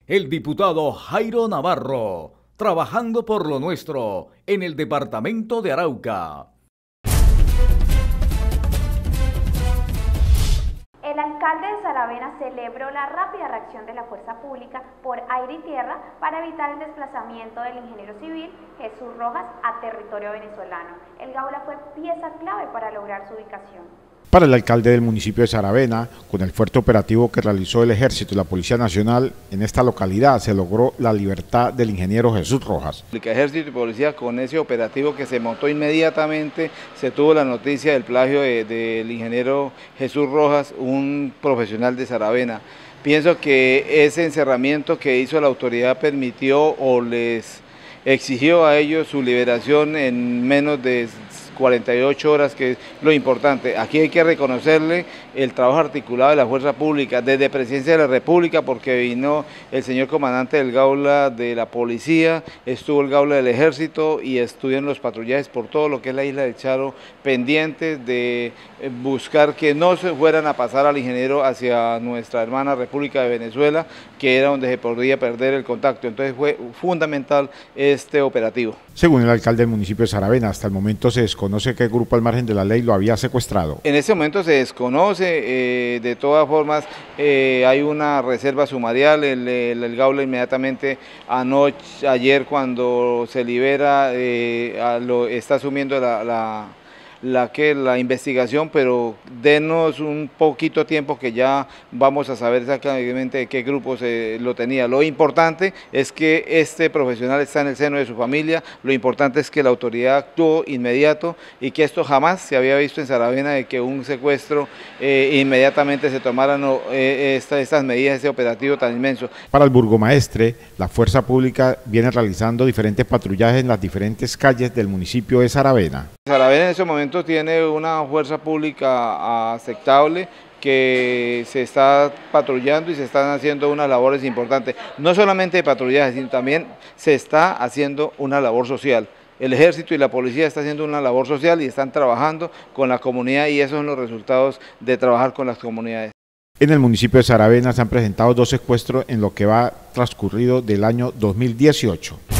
el diputado Jairo Navarro, trabajando por lo nuestro en el departamento de Arauca. El alcalde de Saravena celebró la rápida reacción de la fuerza pública por aire y tierra para evitar el desplazamiento del ingeniero civil Jesús Rojas a territorio venezolano. El Gaula fue pieza clave para lograr su ubicación. Para el alcalde del municipio de Saravena, con el fuerte operativo que realizó el Ejército y la Policía Nacional en esta localidad, se logró la libertad del ingeniero Jesús Rojas. El Ejército y Policía, con ese operativo que se montó inmediatamente, se tuvo la noticia del plagio del ingeniero Jesús Rojas, un profesional de Saravena. Pienso que ese encerramiento que hizo la autoridad permitió o les exigió a ellos su liberación en menos de 48 horas, que es lo importante. Aquí hay que reconocerle el trabajo articulado de la fuerza pública, desde Presidencia de la República, porque vino el señor comandante del Gaula de la Policía, estuvo el Gaula del Ejército y estuvieron los patrullajes por todo lo que es la isla de Charo, pendientes de buscar que no se fueran a pasar al ingeniero hacia nuestra hermana República de Venezuela, que era donde se podría perder el contacto. Entonces fue fundamental este operativo. Según el alcalde del municipio de Saravena, hasta el momento se desconoce qué grupo al margen de la ley lo había secuestrado. En este momento se desconoce, de todas formas hay una reserva sumarial, el Gaula inmediatamente ayer cuando se libera está asumiendo la investigación, pero denos un poquito tiempo que ya vamos a saber exactamente de qué grupo lo tenía. Lo importante es que este profesional está en el seno de su familia, lo importante es que la autoridad actuó inmediato y que esto jamás se había visto en Saravena, de que un secuestro inmediatamente se tomaran estas medidas, ese operativo tan inmenso. Para el burgomaestre, la fuerza pública viene realizando diferentes patrullajes en las diferentes calles del municipio de Saravena. Saravena en ese momento tiene una fuerza pública aceptable que se está patrullando y se están haciendo unas labores importantes, no solamente de patrullaje, sino también se está haciendo una labor social. El Ejército y la Policía están haciendo una labor social y están trabajando con la comunidad, y esos son los resultados de trabajar con las comunidades. En el municipio de Saravena se han presentado 2 secuestros en lo que va transcurrido del año 2018.